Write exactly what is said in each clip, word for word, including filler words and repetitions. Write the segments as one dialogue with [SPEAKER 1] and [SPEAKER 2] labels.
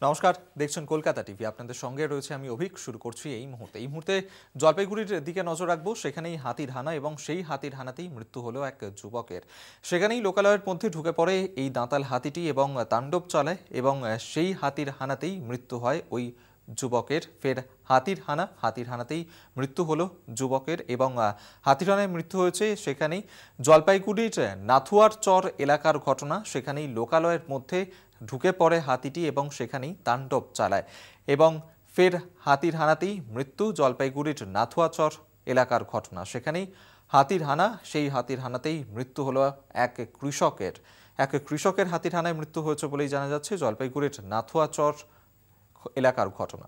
[SPEAKER 1] নমস্কার, দেখছেন কলকাতা টিভি। আপনাদের সঙ্গে রয়েছে আমি অভিক। শুরু করছি এই মুহূর্তে এই মুহূর্তে জলপাইগুড়ির দিকে নজর রাখবো। সেখানেই হাতির হানা এবং সেই হাতির হানাতেই মৃত্যু হলো এক যুবকের। সেখানেই লোকালয়ের মধ্যে ঢুকে পড়ে এই দাঁতাল হাতিটি এবং তাণ্ডব চালায় এবং সেই হাতির হানাতেই মৃত্যু হয় ওই যুবকের। ফের হাতির হানা হাতির হানাতেই মৃত্যু হলো যুবকের এবং হাতির হানায় মৃত্যু হয়েছে সেখানেই জলপাইগুড়ির নাথুয়ার চর এলাকার ঘটনা। সেখানেই লোকালয়ের মধ্যে ঢুকে পড়ে হাতিটি এবং সেখানেই তাণ্ডব চালায় এবং ফের হাতির হানাতেই মৃত্যু। জলপাইগুড়ির নাথুয়াচর এলাকার ঘটনা। সেখানেই হাতির হানা, সেই হাতির হানাতেই মৃত্যু হলো এক কৃষকের। এক কৃষকের হাতির হানায় মৃত্যু হয়েছে বলেই জানা যাচ্ছে। জলপাইগুড়ির নাথুয়াচর এলাকার ঘটনা।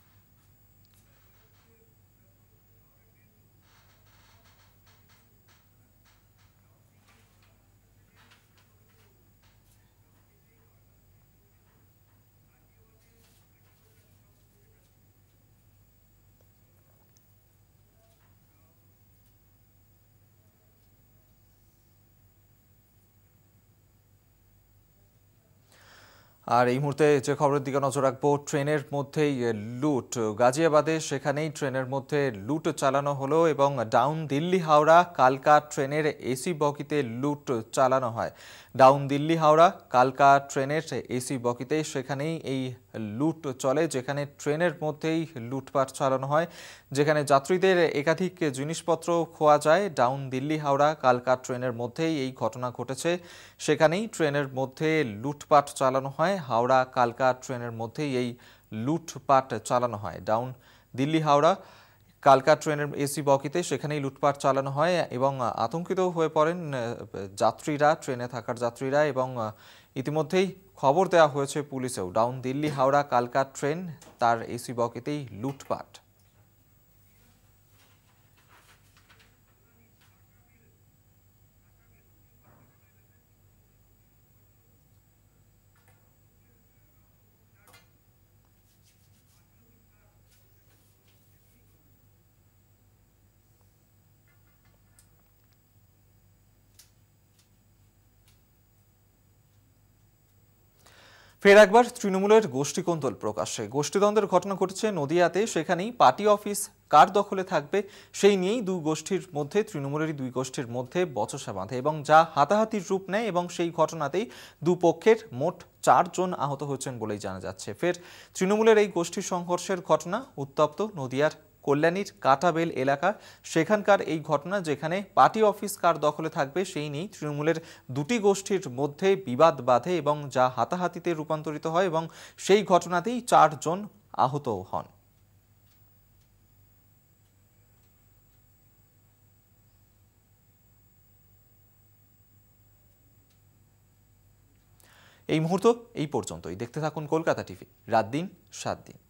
[SPEAKER 1] আর এই মুহূর্তে যে খবরের দিকে নজর রাখবো, ট্রেনের মধ্যেই লুট। গাজিয়াবাদে সেখানেই ট্রেনের মধ্যে লুট চালানো হলো এবং ডাউন দিল্লি হাওড়া কালকা ট্রেনের এসি বগিতে লুট চালানো হয়। ডাউন দিল্লি হাওড়া কালকা ট্রেনের এসি বগিতে সেখানেই এই লুট চলে, যেখানে ট্রেনের মধ্যেই লুটপাট চালানো হয়, যেখানে যাত্রীদের একাধিক জিনিসপত্র খোয়া যায়। ডাউন দিল্লি হাওড়া কালকা ট্রেনের মধ্যেই এই ঘটনা ঘটেছে। সেখানেই ট্রেনের মধ্যে লুটপাট চালানো হয়। হাওড়া কালকা ট্রেনের মধ্যেই এই লুটপাট চালানো হয়। ডাউন দিল্লি হাওড়া কালকা ট্রেনের এসি বগিতে সেখানেই লুটপাট চালানো হয় এবং আতঙ্কিত হয়ে পড়েন যাত্রীরা, ট্রেনে থাকার যাত্রীরা, এবং ইতিমধ্যেই খবর দেওয়া হয়েছে পুলিশেও। ডাউন দিল্লি হাওড়া কালকা ট্রেন, তার এসি বগিতেই লুটপাট। ফের একবার তৃণমূলের গোষ্ঠীকোন্দল প্রকাশ্যে। গোষ্ঠীদ্বন্দ্বের ঘটনা ঘটেছে নদিয়াতে। সেখানেই পার্টি অফিস কার দখলে থাকবে সেই নিয়েই দুই গোষ্ঠীর মধ্যে, তৃণমূলেরই দুই গোষ্ঠীর মধ্যে বচসা বাঁধে এবং যা হাতাহাতির রূপ নেয় এবং সেই ঘটনাতেই দুপক্ষের মোট চারজন আহত হয়েছেন বলেই জানা যাচ্ছে। ফের তৃণমূলের এই গোষ্ঠী সংঘর্ষের ঘটনা উত্তপ্ত নদিয়ার কল্যাণীর কাটাবেল এলাকা। সেখানকার এই ঘটনা, যেখানে পার্টি অফিস কার দখলে থাকবে সেই নিয়েই তৃণমূলের দুটি গোষ্ঠীর মধ্যে বিবাদ বাধে এবং যা হাতাহাতিতে রূপান্তরিত হয় এবং সেই ঘটনাতেই চারজন আহত হন। এই মুহূর্ত এই পর্যন্তই। দেখতে থাকুন কলকাতা টিভি, রাত দিন সাত দিন।